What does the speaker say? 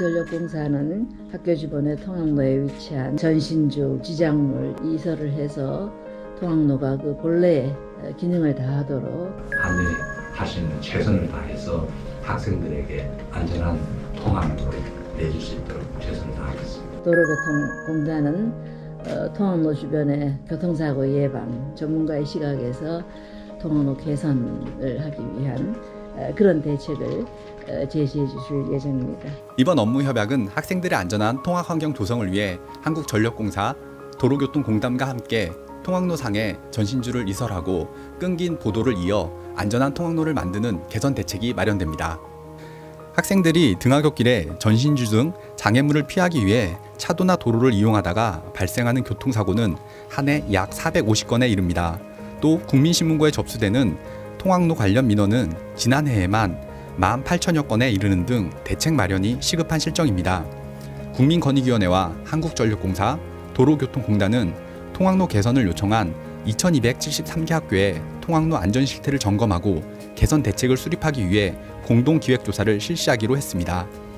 한국전력공사는 학교 주변의 통학로에 위치한 전신주 지작물 이설을 해서 통학로가 그 본래의 기능을 다하도록 한해 할 수 있는 최선을 다해서 학생들에게 안전한 통학로를 내줄 수 있도록 최선을 다하겠습니다. 도로교통공단은 통학로 주변의 교통사고 예방 전문가의 시각에서 통학로 개선을 하기 위한 그런 대책을 제시해 주실 예정입니다. 이번 업무 협약은 학생들의 안전한 통학 환경 조성을 위해 한국전력공사, 도로교통공단과 함께 통학로상에 전신주를 이설하고 끊긴 보도를 이어 안전한 통학로를 만드는 개선 대책이 마련됩니다. 학생들이 등하굣길에 전신주 등 장애물을 피하기 위해 차도나 도로를 이용하다가 발생하는 교통사고는 한 해 약 450건에 이릅니다. 또 국민신문고에 접수되는 통학로 관련 민원은 지난해에만 18,000여 건에 이르는 등 대책 마련이 시급한 실정입니다. 국민권익위원회와 한국전력공사, 도로교통공단은 통학로 개선을 요청한 2273개 학교의 통학로 안전 실태를 점검하고 개선 대책을 수립하기 위해 공동기획조사를 실시하기로 했습니다.